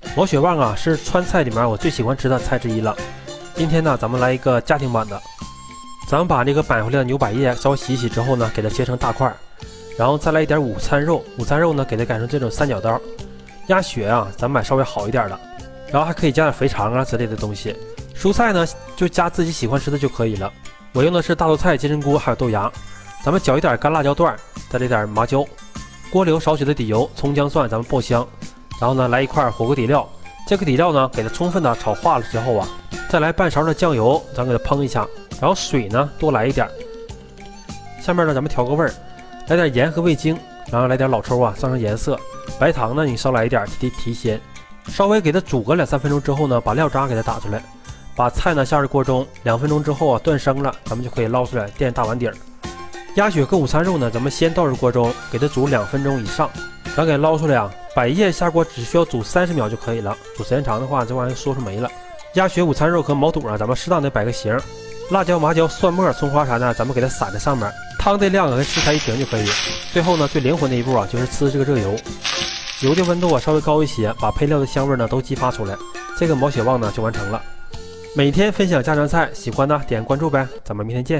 毛血旺啊，是川菜里面我最喜欢吃的菜之一了。今天呢，咱们来一个家庭版的。咱们把这个买回来的牛百叶稍微洗洗之后呢，给它切成大块，然后再来一点午餐肉。午餐肉呢，给它改成这种三角刀。鸭血啊，咱们买稍微好一点的，然后还可以加点肥肠啊之类的东西。蔬菜呢，就加自己喜欢吃的就可以了。我用的是大豆菜、金针菇还有豆芽。咱们搅一点干辣椒段，再来点麻椒。锅里有少许的底油，葱姜蒜咱们爆香。然后呢，来一块火锅底料，这个底料呢，给它充分的炒化了之后啊，再来半勺的酱油，咱给它烹一下，然后水呢多来一点。下面呢，咱们调个味儿，来点盐和味精，然后来点老抽啊，上颜色。白糖呢，你少来一点提鲜。稍微给它煮个2-3分钟之后呢，把料渣给它打出来，把菜呢下入锅中，2分钟之后啊断生了，咱们就可以捞出来垫大碗底儿。鸭血和午餐肉呢，咱们先倒入锅中，给它煮2分钟以上，咱给捞出来啊。百叶下锅只需要煮30秒就可以了，煮时间长的话，这玩意儿说是没了。鸭血、午餐肉和毛肚啊，咱们适当的摆个形，辣椒、麻椒、蒜末、葱花啥的，咱们给它撒在上面。汤的量跟食材一平就可以。最后呢，最灵魂的一步啊，就是呲这个热油，油的温度啊稍微高一些，把配料的香味呢都激发出来，这个毛血旺呢就完成了。每天分享家常菜，喜欢的点关注呗，咱们明天见。